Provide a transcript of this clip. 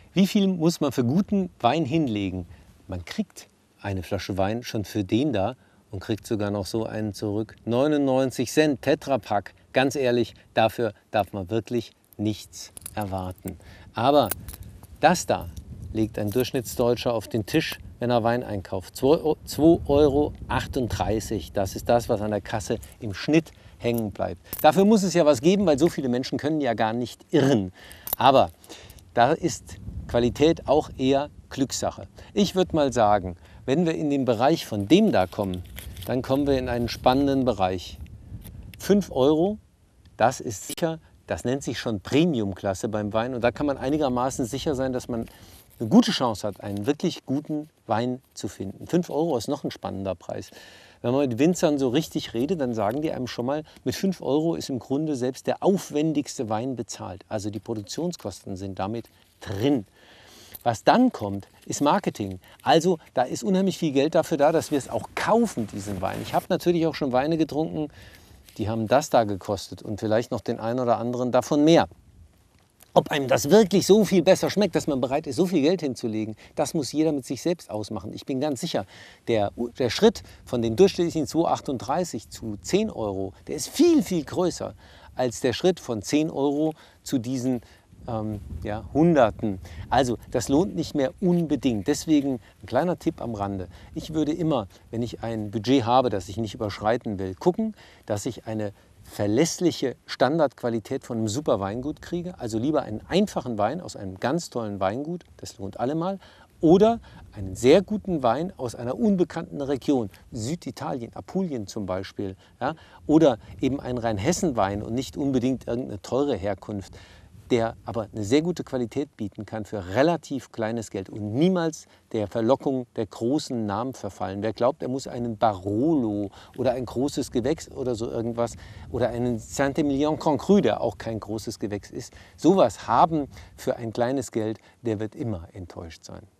Wie viel muss man für guten Wein hinlegen? Man kriegt eine Flasche Wein schon für den da und kriegt sogar noch so einen zurück. 99 Cent Tetrapack. Ganz ehrlich, dafür darf man wirklich nichts erwarten. Aber das da legt ein Durchschnittsdeutscher auf den Tisch, wenn er Wein einkauft. 2,38 €. Das ist das, was an der Kasse im Schnitt hängen bleibt. Dafür muss es ja was geben, weil so viele Menschen können ja gar nicht irren. Aber da ist Qualität auch eher Glückssache. Ich würde mal sagen, wenn wir in den Bereich von dem da kommen, dann kommen wir in einen spannenden Bereich. 5 €, das ist sicher, das nennt sich schon Premium-Klasse beim Wein. Und da kann man einigermaßen sicher sein, dass man eine gute Chance hat, einen wirklich guten Wein zu finden. 5 € ist noch ein spannender Preis. Wenn man mit Winzern so richtig redet, dann sagen die einem schon mal, mit 5 € ist im Grunde selbst der aufwendigste Wein bezahlt. Also die Produktionskosten sind damit drin. Was dann kommt, ist Marketing. Also da ist unheimlich viel Geld dafür da, dass wir es auch kaufen, diesen Wein. Ich habe natürlich auch schon Weine getrunken, die haben das da gekostet und vielleicht noch den einen oder anderen davon mehr. Ob einem das wirklich so viel besser schmeckt, dass man bereit ist, so viel Geld hinzulegen, das muss jeder mit sich selbst ausmachen. Ich bin ganz sicher, der Schritt von den durchschnittlichen 2,38 zu 10 €, der ist viel, viel größer als der Schritt von 10 € zu diesen Hunderten. Also das lohnt nicht mehr unbedingt. Deswegen ein kleiner Tipp am Rande. Ich würde immer, wenn ich ein Budget habe, das ich nicht überschreiten will, gucken, dass ich eine verlässliche Standardqualität von einem super Weingut kriege. Also lieber einen einfachen Wein aus einem ganz tollen Weingut, das lohnt allemal, oder einen sehr guten Wein aus einer unbekannten Region, Süditalien, Apulien zum Beispiel, ja? Oder eben einen Rheinhessen-Wein und nicht unbedingt irgendeine teure Herkunft, der aber eine sehr gute Qualität bieten kann für relativ kleines Geld und niemals der Verlockung der großen Namen verfallen. Wer glaubt, er muss einen Barolo oder ein großes Gewächs oder so irgendwas oder einen Saint-Emilion Grand Cru, der auch kein großes Gewächs ist, sowas haben für ein kleines Geld, der wird immer enttäuscht sein.